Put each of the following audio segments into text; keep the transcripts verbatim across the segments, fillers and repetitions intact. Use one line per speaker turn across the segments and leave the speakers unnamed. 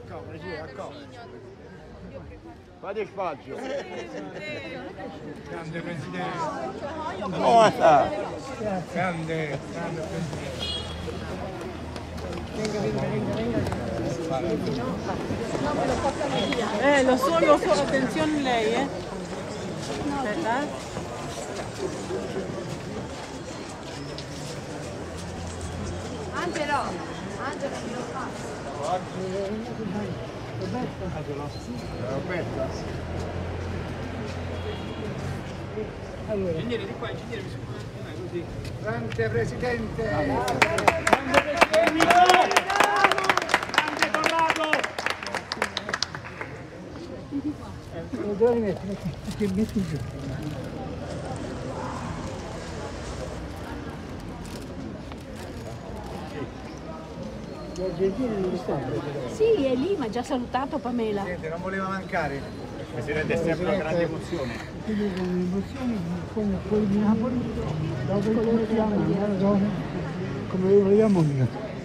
accomodi, sì, accomodi. Fate spazio. Grande Presidente.
Come sta?
Grande, grande Presidente. Venga, venga, venga, venga.
Eh, lo so, lo so, attenzione lei, eh. Aspetta, eh.
Angelo, Angelo mi lo fa.
Roberta. Allora. Ingegnere di qua, ingegnere mi scusa, così. Grande Presidente. Grande Presidente. Grande Corrado. Lo devi mettere perché metti giù.
Sì, è lì, ma ha già salutato Pamela.
Presidente, non voleva mancare. Presidente, è sempre una grande emozione.
Un'emozione come quelli di Napoli, dopo come si chiama, come lo vogliamo io.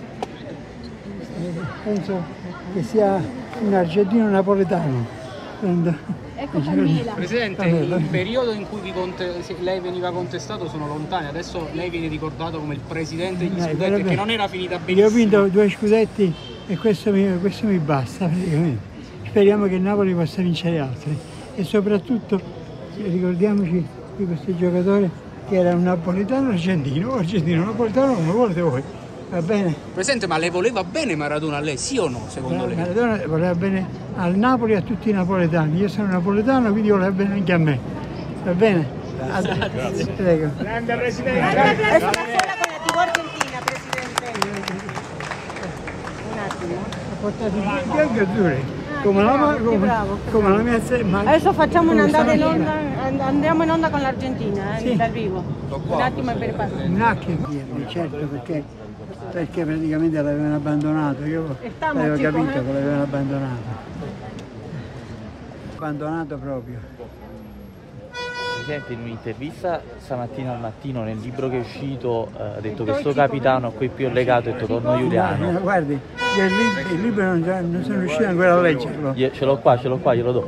Penso che sia un argentino napoletano.
Ecco Pamela.
Presidente, il periodo in cui vi conte lei veniva contestato sono lontani, adesso lei viene ricordato come il presidente degli scudetti, perché non era finita benissimo.
Io ho vinto due scudetti e questo mi, questo mi basta praticamente. Speriamo che il Napoli possa vincere altri e soprattutto ricordiamoci di questo giocatore che era un napoletano argentino, argentino napoletano come volete voi, va bene?
Presidente, ma le voleva bene Maradona a lei, sì o no, secondo lei?
Maradona voleva bene al Napoli e a tutti i napoletani, io sono napoletano quindi voleva bene anche a me, va bene?
Grazie.
Prego.
Grande Presidente.
Adesso la sola con la tivù argentina, Presidente. Un attimo.
Ha portato i bianchi e azzurri. Come la, come,
bravo,
come la mia ma,
Adesso facciamo un'andata in
stamattina.
onda, andiamo in onda con l'Argentina, eh,
Sì.
dal vivo. Un attimo e per passare.
Un attimo, certo, perché, perché praticamente l'avevano abbandonato, io
Stiamo,
avevo
chico,
capito
eh?
che l'avevano abbandonato. Abbandonato proprio.
Presidente, in un'intervista stamattina al mattino nel libro che è uscito ha detto che sto capitano a cui più ho legato è Tonno Giuliano.
No, guardi, io il, lib- il libro non, non sono riuscito ancora a leggerlo.
Io- Ce l'ho qua, ce l'ho qua, glielo do.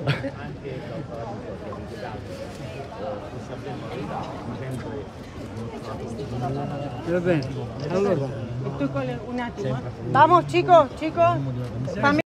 Va bene, allora.
Un attimo. Vamos, chicos, chicos.